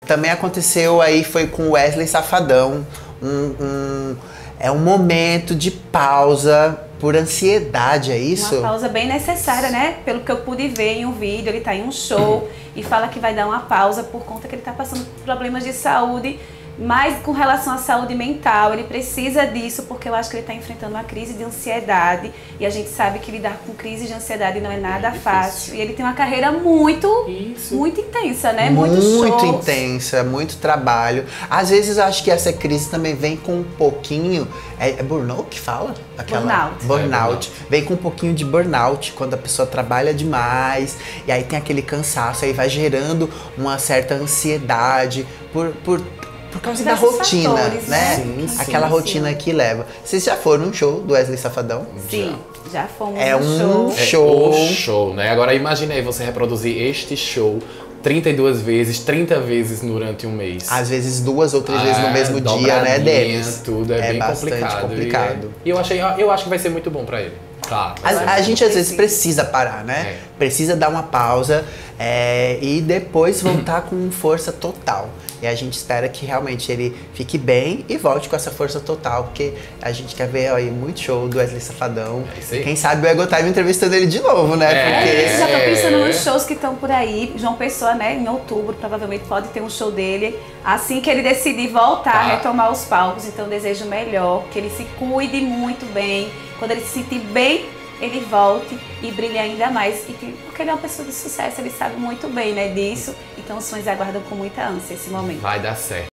Também aconteceu aí, foi com Wesley Safadão, é um momento de pausa por ansiedade, é isso? Uma pausa bem necessária, né? Pelo que eu pude ver em um vídeo, ele tá em um show e fala que vai dar uma pausa por conta que ele tá passando por problemas de saúde, mas com relação à saúde mental, ele precisa disso porque eu acho que ele está enfrentando uma crise de ansiedade e a gente sabe que lidar com crise de ansiedade não é nada fácil. E ele tem uma carreira muito intensa, né? Muito shows. intensa, muito trabalho. Às vezes eu acho que essa crise também vem com um pouquinho... É burnout que fala? Burnout. Vem com um pouquinho de burnout, quando a pessoa trabalha demais, e aí tem aquele cansaço, aí vai gerando uma certa ansiedade por causa da rotina, fatores, né? Sim, aquela rotina que leva. Vocês já foram num show do Wesley Safadão? Sim, já fomos é no show. É o show, né? Agora imagine aí você reproduzir este show 32 vezes, 30 vezes durante um mês. Às vezes 2 ou 3 vezes no mesmo dia, né, Denis? Tudo é bem bastante complicado. E eu acho que vai ser muito bom pra ele. Claro. A gente às vezes precisa parar, né? Precisa dar uma pausa e depois voltar com força total. E a gente espera que realmente ele fique bem e volte com essa força total, porque a gente quer ver aí muito show do Wesley Safadão. Quem sabe o Ego Time entrevistando ele de novo, né? Porque já tô pensando nos shows que estão por aí. João Pessoa, né? Em outubro, provavelmente pode ter um show dele. Assim que ele decidir voltar, retomar os palcos. Então desejo o melhor, que ele se cuide muito bem. Quando ele se sentir bem, ele volte e brilhe ainda mais. Porque ele é uma pessoa de sucesso, ele sabe muito bem, né, disso. Então os fãs aguardam com muita ânsia esse momento. Vai dar certo.